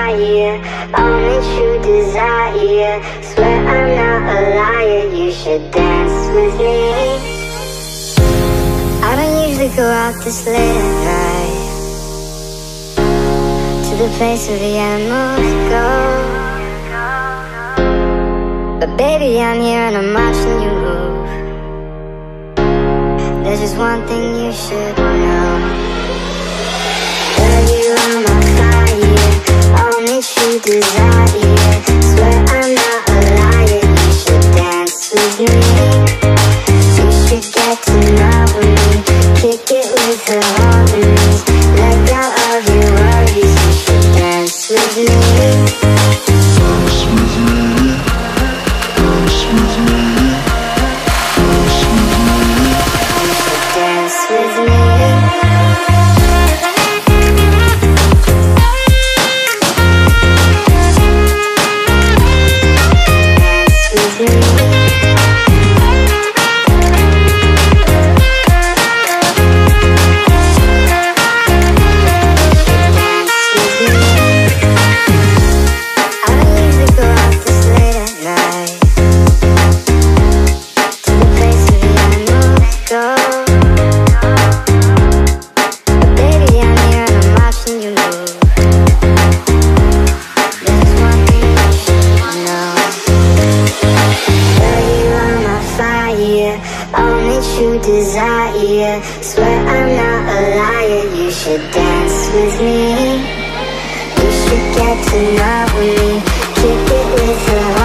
fire, only true desire. Swear I'm not a liar, you should dance with me. I don't usually go out this late at night, to the place where the animals go. But baby, I'm here and I'm watching you move. There's just one thing you should know. Girl, you are my fire, only true desire. Swear I'm not a liar, you should dance with me. You should get to know me, kick it with the harmonies. Let go of your worries, you should dance with me. Dance with me. Dance with me. You should dance with me. Desire, swear I'm not a liar, you should dance with me. You should get to know me, kick it with the